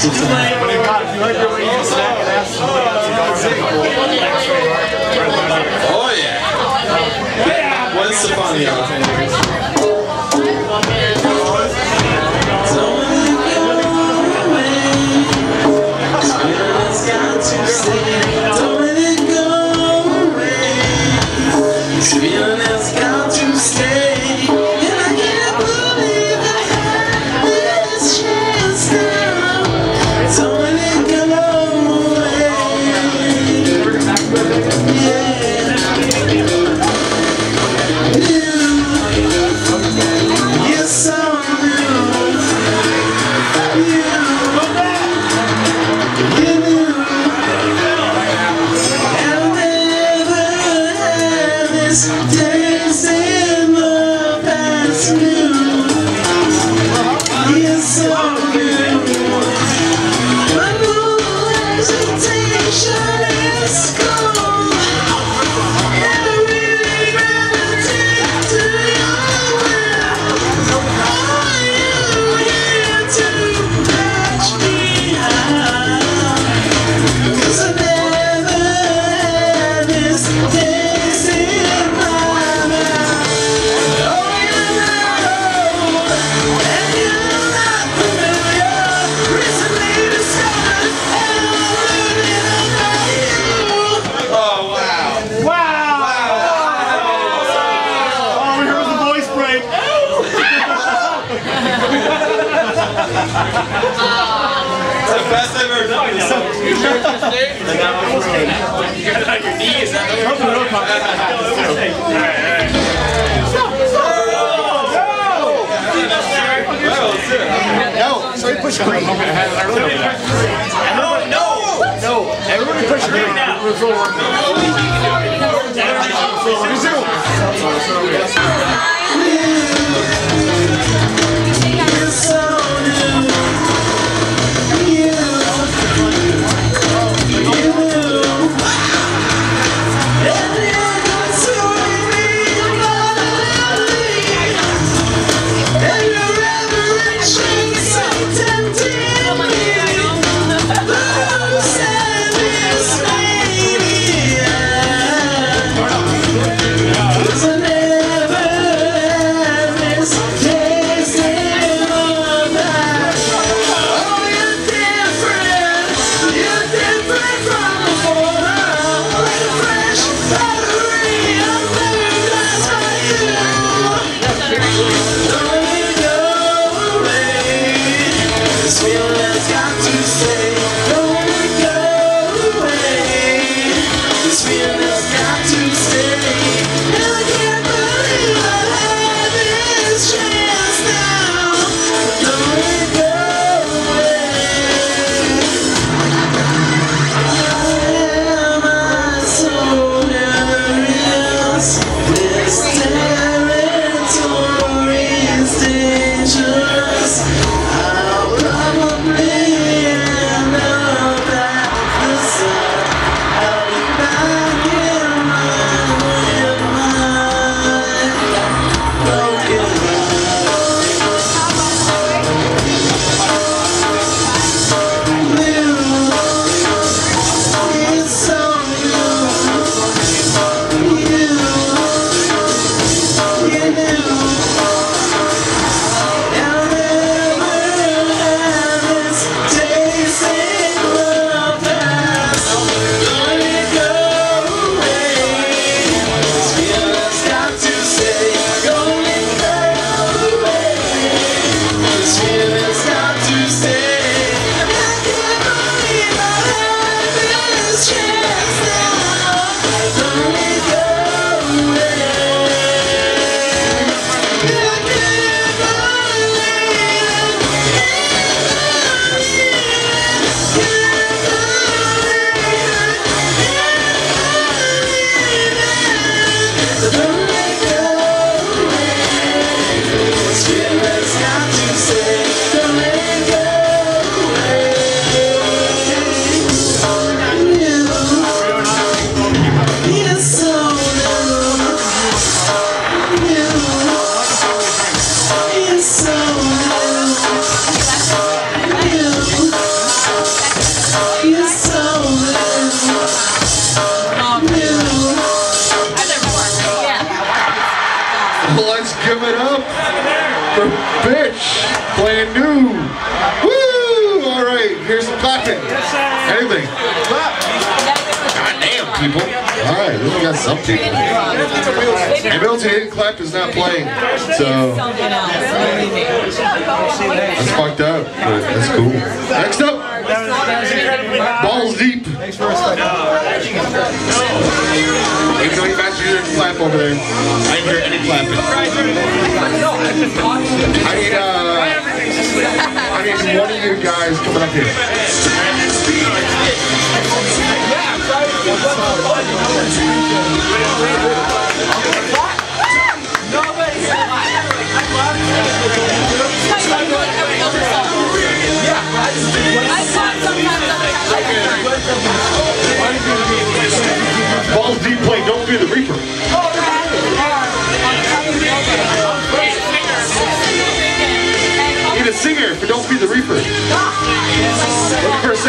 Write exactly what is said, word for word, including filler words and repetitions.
Oh yeah! What's so funny? It's the best I've ever done. You sure it's your stage? Like, I almost came. You're on your knees. Alright, alright. No! So you push green. No, no! No! Everybody push green now. brand new. Woo! All right, here's some clapping. Anything. Clap. God damn, people. All right, we got some people. And Milton didn't clap is not playing, so that's fucked up, but that's cool. Next up, Balls Deep. Even though you guys didn't clap over there, I didn't hear any clapping. I need, uh, I need one of you guys coming up here. Balls Deep play Don't Be the Reaper. Need a singer for Don't Be the Reaper. Looking for a singer.